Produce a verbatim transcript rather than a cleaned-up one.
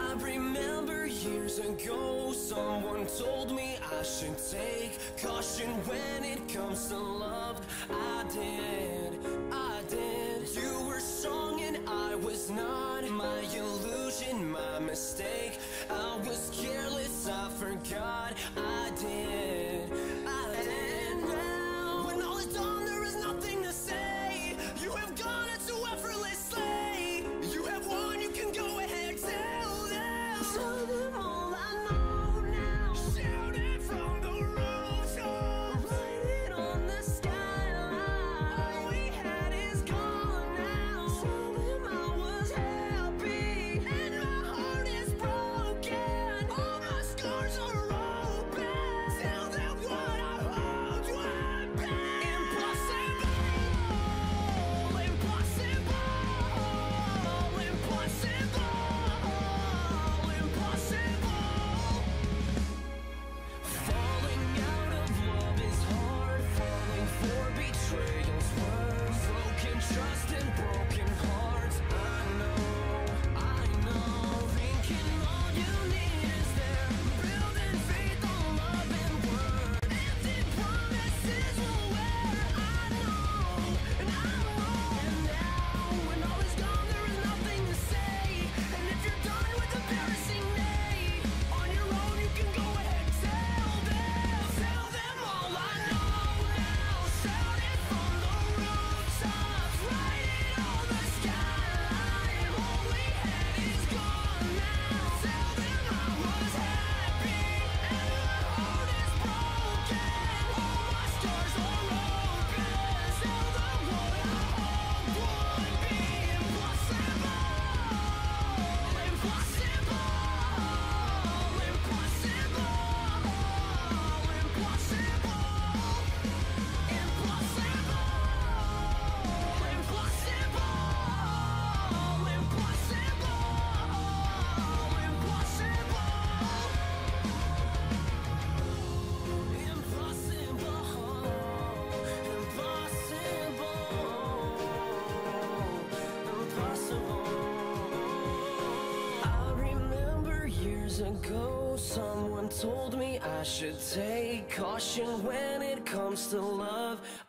I remember years ago, someone told me I should take caution when it comes to love. I did, I did. You were strong and I was not. My illusion, my mistake. I was careless, I forgot. I did, I did. Now, when all is done, there is nothing to say. You have gone it so effortlessly. You have won, you can go ahead, tell them. Tell them all I know now. Shout it from the rooftop. Write it on the skyline. All we had is gone now. Tell them I was happy and my heart is broken. All my scars are open. Tell them what I hoped would be. Impossible, impossible, impossible, impossible. Falling out of love is hard. Falling for betrayal's worse. Broken trust and broken hearts. I know, I know. Thinking all you need is there. Building faith on love and word. Empty promises will wear. I know, and I know. And now, when all is gone, there is nothing to say. And if you're done with embarrassing me, on your own you can go ahead, tell them. Tell them all I know now. Shout it from the rooftops. Write it on the skyline. All we had is gone now. Tell them I was happy and my heart is broken. All my scars are open. Tell them what I hoped would be. Impossible, impossible, impossible, I remember years ago, someone told me I should take caution when it comes to love.